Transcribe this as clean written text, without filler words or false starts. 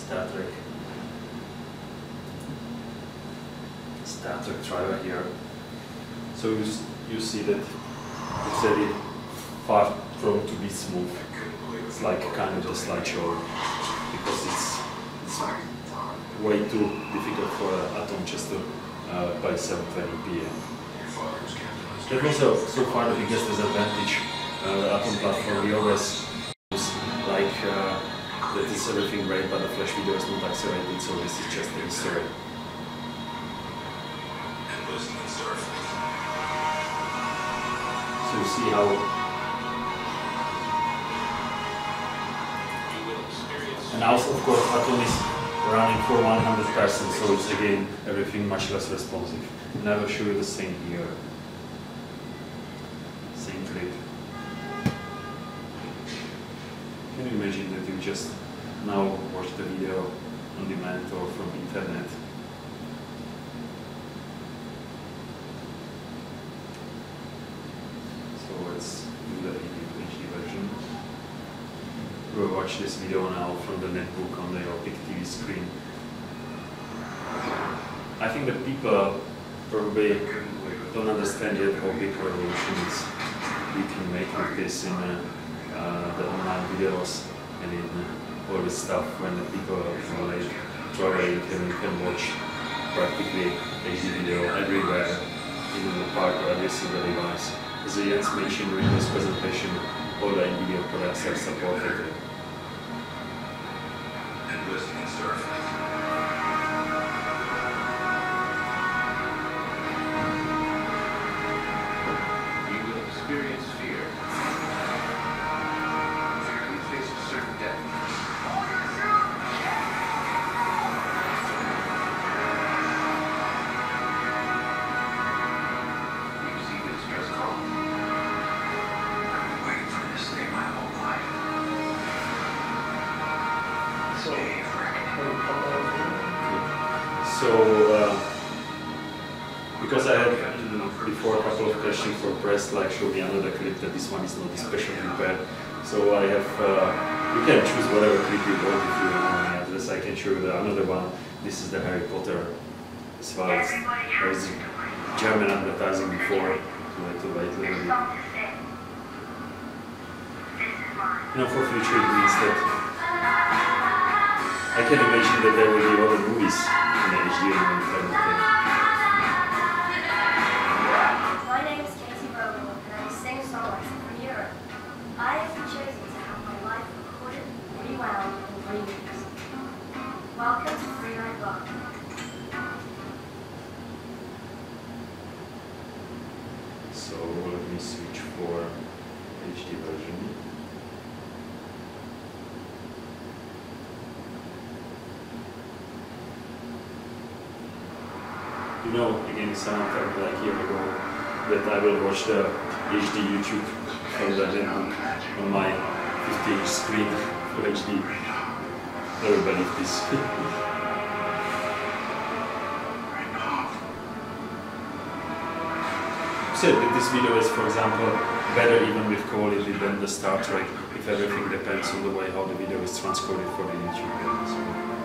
Star Trek driver here. So you see that it's very far from to be smooth. It's like kind of a slideshow because it's way too difficult for Atom just to by 720 PM. That was so far the biggest disadvantage. Atom platform, we always use like that is everything great, but the flash video is not accelerated, so this is just the history. So you see how and now of course Atom is running for 100%, so it's again everything much less responsive. And I will show you the same here. Same clip. Can you imagine that you just now watch the video on demand or from internet? So let's do the HD version. We'll watch this video now from the Netbook on your big TV screen. I think that people probably don't understand yet how big revolutions we can make with this in the online videos and in all this stuff when the people are like traveling and you can watch practically HD video everywhere, in the park or every single device. As Jens mentioned during this presentation, all the Nvidia products are supported. So, because I had before a couple of questions for press, like show me another clip that this one is not especially prepared. So I have, you can choose whatever clip you want if you want my address. I can show you another one. This is the Harry Potter as well. There was German advertising before. So I have to wait a little bit. You know, for future it means that I can imagine that there will be other movies in HD and everything. My name is Casey Vogel, and I'm a singer-songwriter from Europe. I have been chosen to have my life recorded, rewound, and remixed. Welcome to Free Night Live. So let me switch for HD version. You know, again, sometime like a year ago, that I will watch the HD YouTube from the Netbook on my 50-inch screen for HD. Never believe this. Said that this video is, for example, better even with quality than the Star Trek, if everything depends on the way how the video is transcoded for the YouTube.